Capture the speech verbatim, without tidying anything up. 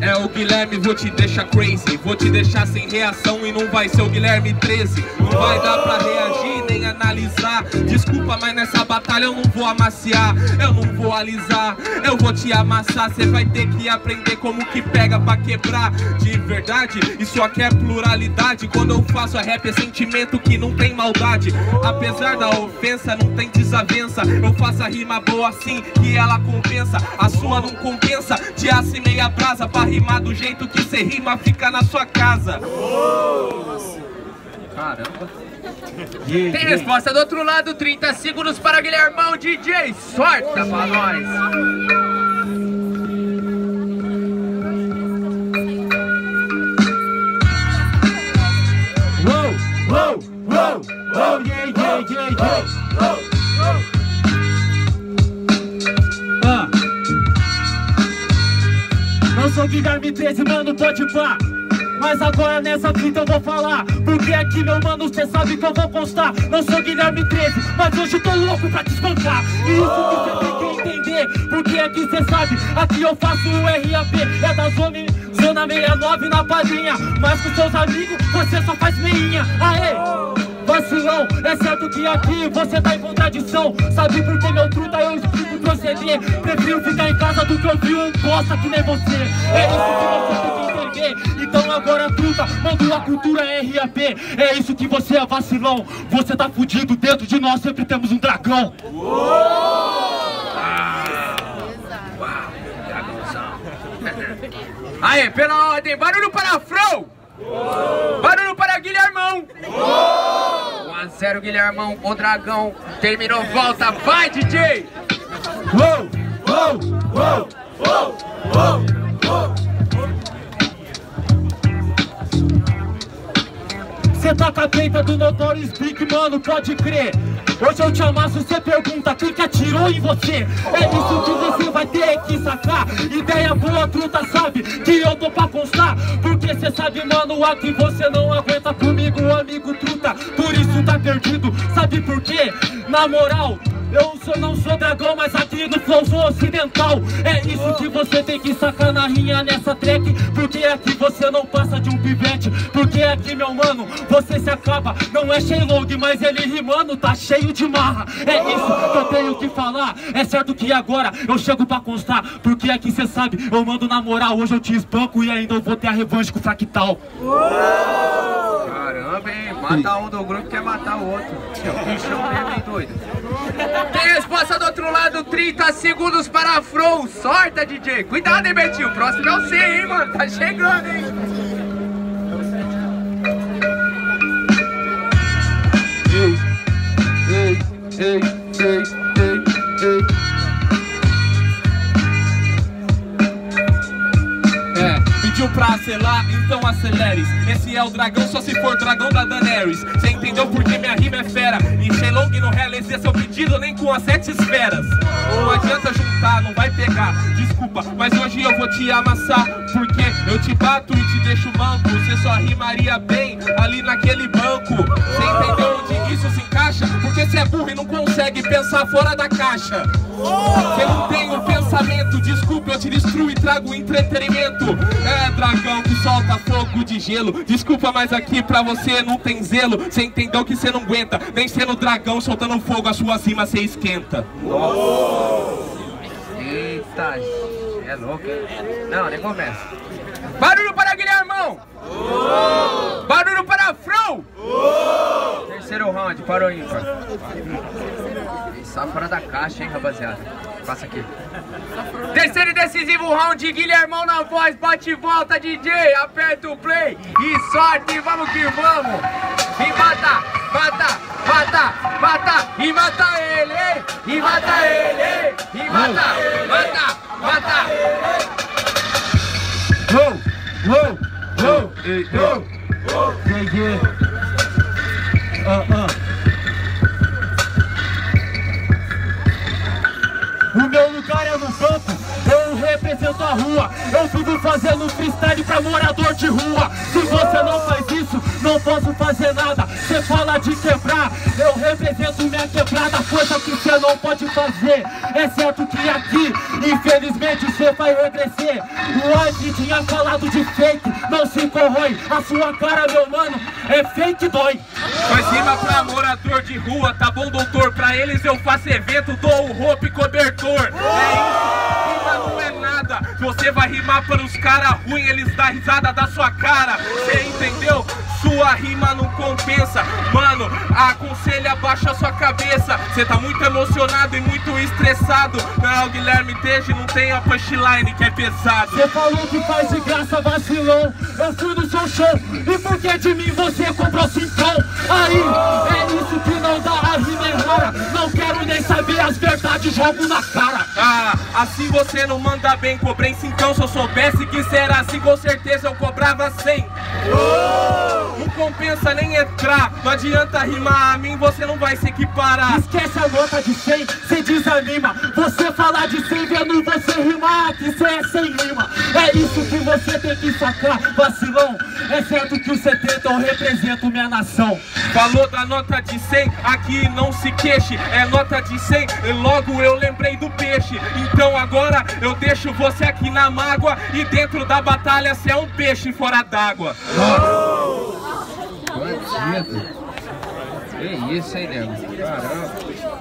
É o Guilherme, vou te deixar crazy. Vou te deixar sem reação e não vai ser o Guilherme treze. Não vai dar pra reagir nem analisar. Desculpa, mas nessa batalha eu não vou amaciar. Eu não vou alisar, eu vou te amassar. Cê vai ter que aprender como que pega pra quebrar. De verdade, isso aqui é pluralidade. Quando eu faço a rap é sentimento que não tem maldade. Apesar da ofensa, não tem desavença. Eu faço a rima boa assim que ela compensa. A sua não compensa, te aço e meia brasa. Pra rimar do jeito que cê rima, fica na sua casa. Caramba. Tem resposta do outro lado, trinta segundos para Guilhermão, D J, sorta pra nós. Uou, uou, uou, uou, yeah, yeah, yeah, yeah. Ah. Não sou Guilherme treze, mano, pode pá. Mas agora nessa fita eu vou falar, porque aqui, meu mano, cê sabe que eu vou constar. Não sou Guilherme treze, mas hoje tô louco pra te espancar. E isso que cê tem que entender, porque aqui cê sabe, aqui eu faço o R A P. É da zona, zona sessenta e nove na padrinha. Mas com seus amigos você só faz meinha. Aê! Vacilão, é certo que aqui você tá em contradição. Sabe por que, meu truta, eu explico proceder. Prefiro ficar em casa do que ouvir um bosta que nem você. É isso que você tem que entender. Então agora, truta, manda a cultura R A P. É isso que você é, vacilão. Você tá fudido, dentro de nós sempre temos um dragão. Aê, pela ordem, barulho para Fro! Barulho para Guilhermão! um a zero Guilhermão, o dragão terminou, volta, vai D J! Uou, uou, uou, uou, uou, uou. Cê tá com a peita do Notorious Big, mano, pode crer. Hoje eu te amasso, cê pergunta quem que atirou em você. É isso que você vai ter que sacar. Ideia boa, truta, sabe que eu tô pra constar. Porque cê sabe, mano, aqui você não aguenta comigo, amigo truta. Por isso tá perdido, sabe por quê? Na moral, eu sou, não sou dragão, mas aqui no flow sou ocidental. É isso que você tem que sacar na rinha nessa track. Porque aqui você não passa de um pivete. Porque aqui, meu mano, você se acaba. Não é Shaylog, mas ele rimando tá cheio de marra. É isso que eu tenho que falar. É certo que agora eu chego pra constar. Porque aqui cê sabe, eu mando na moral. Hoje eu te espanco e ainda eu vou ter a revanche com o Fractal. Caramba, hein? Mata um do grupo quer matar o outro. Bichão mesmo, hein, doido? Tem resposta do outro lado, trinta segundos para a Fro. Sorta, D J. Cuidado, hein, Betinho. O próximo é o C, hein, mano. Tá chegando, hein? Ei, ei, ei, ei, ei, ei. É, pediu pra acelerar, então acelere. Esse é o dragão, só se for dragão da Daenerys. Cê entendeu porque minha rima é fera. E Shaylog não realizei seu pedido nem com as sete esferas. Não adianta juntar, não vai pegar. Desculpa, mas hoje eu vou te amassar. Porque eu te bato e te deixo manco. Cê só rimaria bem ali naquele banco. Cê entendeu onde isso se encaixa? Porque cê é burro e não consegue pensar fora da caixa. Cê não tem um pensamento, desculpa, eu te destruo e trago entretenimento. É dragão que solta fogo de gelo. Desculpa, mas aqui pra você não tem zelo. Cê entendeu que cê não aguenta. Nem sendo dragão soltando fogo, as suas rimas cê esquenta. Eita, é louco, hein? Não, nem começa. Barulho para Guilhermão! Barulho para Fro! Terceiro round, parou ímpar. Só fora da caixa, hein, rapaziada. Passa aqui. Terceiro e decisivo round, Guilhermão na voz, bate e volta, D J, aperta o play e sorte, vamos que vamos. E mata, mata, mata, mata, e mata ele, hein? E mata ele, hein? E mata, mata, mata. Uou, uou, uou, uou, uou, yeah, yeah. Uh, uh. O meu lugar é no campo, eu represento a rua. Eu vivo fazendo freestyle pra morador de rua. Se você não faz isso, não posso fazer nada. Você fala de quebrar, eu represento minha quebrada. Coisa que você não pode fazer. É certo que aqui, infelizmente, você vai regredir. O A G tinha falado de fake, não se corrói. A sua cara, meu mano, é fake dói. Faz rima pra morador de rua, tá bom, doutor? Pra eles eu faço evento, dou roupa e cobertor. É isso, rima não é nada. Você vai rimar para os caras ruins, eles dão risada da sua cara. Cê entendeu? Sua rima não compensa. Mano, aconselha, abaixa sua cabeça. Cê tá muito emocionado e muito estressado. Não, Guilherme Tejo, não tem a punchline que é pesado. Cê falou que faz de graça, vacilão. Eu fui no seu show, e por que de mim você comprou cincão? Aí, é isso que não dá, a rima é rara. Não quero nem saber as verdades, jogo na cara. Ah, assim você não manda bem. Cobrei cincão, se eu soubesse que será assim, com certeza eu cobrava cem. Oh! Não compensa nem entrar, não adianta rimar a mim, você não vai se equiparar. Esquece a nota de cem, cê desanima. Você falar de cem vendo você rimar, que cê é sem rima. É isso que você tem que sacar, vacilão. É certo que o setenta eu represento minha nação. Falou da nota de cem, aqui não se queixe. É nota de cem, e logo eu lembrei do peixe. Então agora eu deixo você aqui na mágoa, e dentro da batalha cê é um peixe fora d'água. Bandido. Que isso, hein, nego? Caramba.